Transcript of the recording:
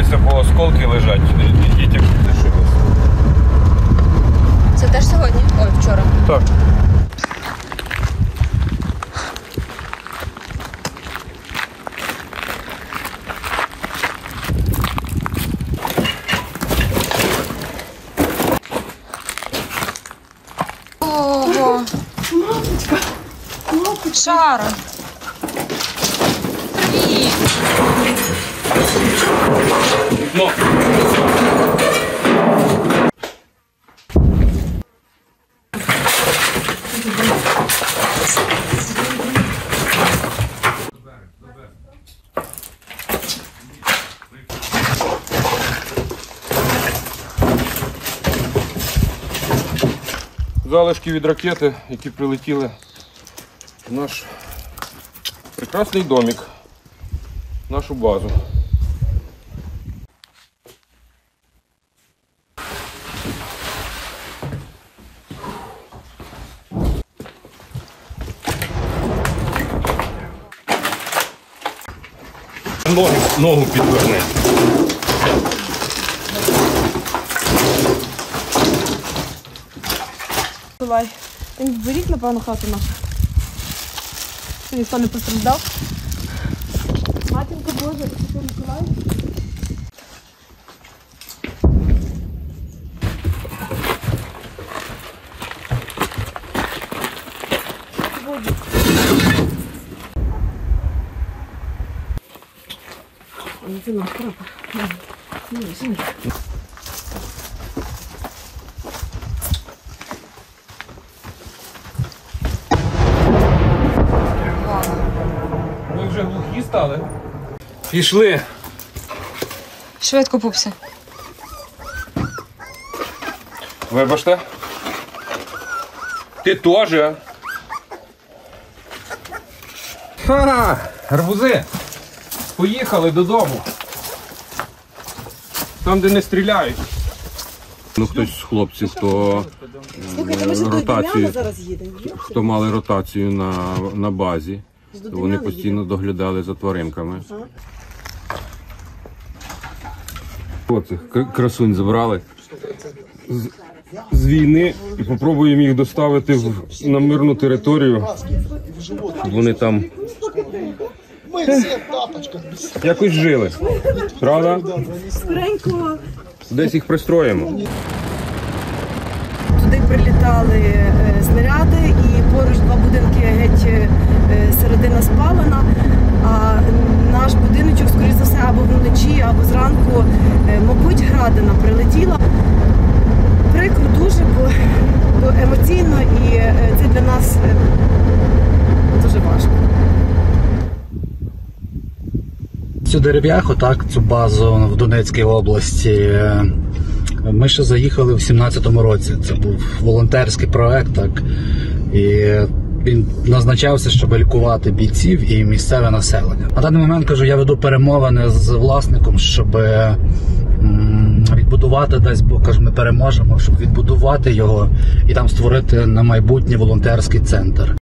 дивися, по осколки лежать. Дітям лишилось. Це теж сьогодні? Ой, вчора. Так. Ого! Шара! Привіт! Ну. Залишки від ракети, які прилетіли в наш прекрасний домик, нашу базу. Ногу підверни. Давай. Беріть, напевно, хату нашу. Що ніхто не постраждав. Матінко Боже, Святий Миколай. Це наш прапор. Ви вже глухі стали? Пішли. Швидко, пупся. Вибачте. Ти теж. Ха! Гарбузи! Поїхали додому. Там, де не стріляють. Ну, хтось з хлопців, хто хто мали ротацію на базі, то вони постійно доглядали за тваринками. Оцих красунь забрали з війни і спробуємо їх доставити на мирну територію. Вони там якось жили, правда? Скоренько. Десь їх пристроїмо. Туди прилітали снаряди і поруч два будинки геть середина спалена, а наш будиночок, скоріш за все, або вночі, або зранку, мабуть, градина прилетіла. Прикро дуже, бо емоційно і це для нас дуже важко. Цю дерев'яху, так, цю базу в Донецькій області, ми ще заїхали в 17-му році. Це був волонтерський проект, так, і він назначався, щоб лікувати бійців і місцеве населення. На даний момент, кажу, я веду перемовини з власником, щоб відбудувати, дасть Бог, кажу, ми переможемо, щоб відбудувати його і там створити на майбутнє волонтерський центр.